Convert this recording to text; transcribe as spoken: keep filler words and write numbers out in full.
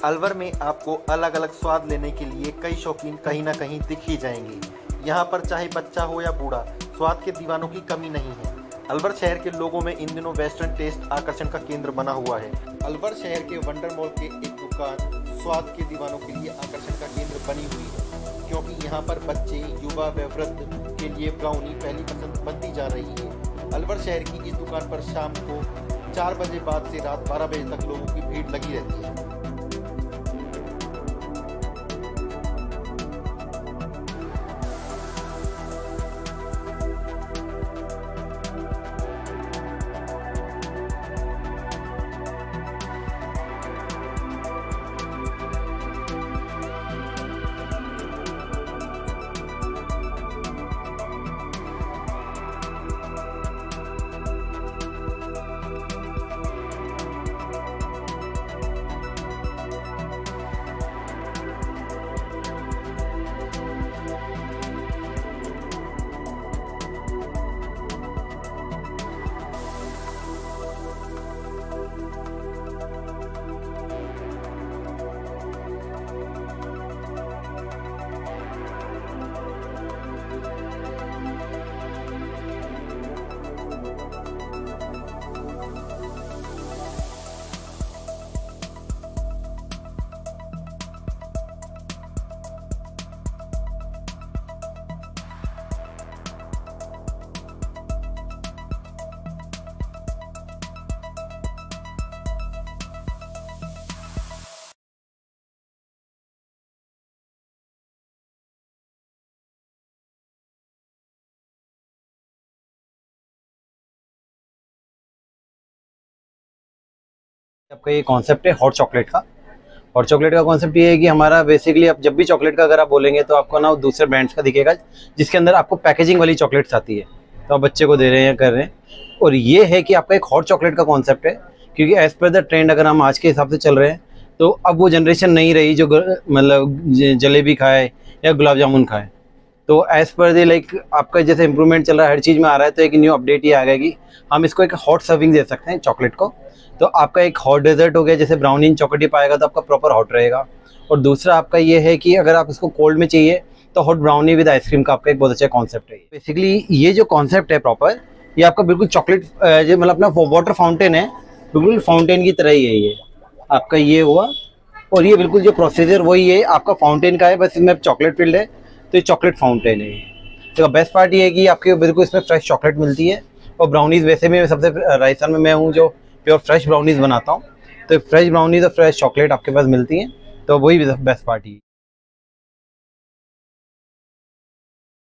अलवर में आपको अलग अलग स्वाद लेने के लिए कई शौकीन कहीं ना कहीं दिख ही जाएंगे। यहाँ पर चाहे बच्चा हो या बूढ़ा, स्वाद के दीवानों की कमी नहीं है। अलवर शहर के लोगों में इन दिनों वेस्टर्न टेस्ट आकर्षण का केंद्र बना हुआ है। अलवर शहर के वंडर मॉल के एक दुकान स्वाद के दीवानों के लिए आकर्षण का केंद्र बनी हुई है, क्योंकि यहाँ पर बच्चे, युवा व वृद्ध के लिए ब्राउनी पहली पसंद बनती जा रही है। अलवर शहर की इस दुकान पर शाम को चार बजे बाद से रात बारह बजे तक लोगों की भीड़ लगी रहती है। आपका ये कॉन्सेप्ट है हॉट चॉकलेट का। हॉट चॉकलेट का कॉन्सेप्ट ये है कि हमारा बेसिकली आप जब भी चॉकलेट का अगर आप बोलेंगे तो आपको ना दूसरे ब्रांड्स का दिखेगा जिसके अंदर आपको पैकेजिंग वाली चॉकलेट्स आती है, तो आप बच्चे को दे रहे हैं, कर रहे हैं। और ये है कि आपका एक हॉट चॉकलेट का कॉन्सेप्ट है, क्योंकि एज पर द ट्रेंड अगर हम आज के हिसाब से चल रहे हैं तो अब वो जनरेशन नहीं रही जो मतलब जलेबी खाए या गुलाब जामुन खाए। तो एज पर द लाइक आपका जैसे इंप्रूवमेंट चल रहा है हर चीज़ में आ रहा है, तो एक न्यू अपडेट ये आ गया कि हम इसको एक हॉट सर्विंग दे सकते हैं चॉकलेट को। तो आपका एक हॉट डेजर्ट हो गया, जैसे ब्राउनी इन चॉकलेट पाएगा तो आपका प्रॉपर हॉट रहेगा। और दूसरा आपका ये है कि अगर आप इसको कोल्ड में चाहिए तो हॉट ब्राउनी विद आइसक्रीम का आपका एक बहुत अच्छा कॉन्सेप्ट है। बेसिकली ये जो कॉन्सेप्ट है प्रॉपर, ये आपका बिल्कुल चॉकलेट जो मतलब अपना वाटर फाउंटेन है, बिल्कुल फाउंटेन की तरह ही है ये आपका। ये हुआ और ये बिल्कुल जो प्रोसीजर वही है आपका फाउंटेन का है, बस इसमें चॉकलेट फिल्ड है, तो ये चॉकलेट फाउंटेन है। तो बेस्ट पार्ट ये है कि आपके बिल्कुल इसमें फ्रेश चॉकलेट मिलती है। और ब्राउनीज वैसे भी सबसे राजस्थान में मैं हूँ जो प्योर फ्रेश ब्राउनीज बनाता हूँ, तो फ्रेश ब्राउनीज और फ्रेश चॉकलेट आपके पास मिलती हैं, तो वही बेस्ट पार्ट ही है।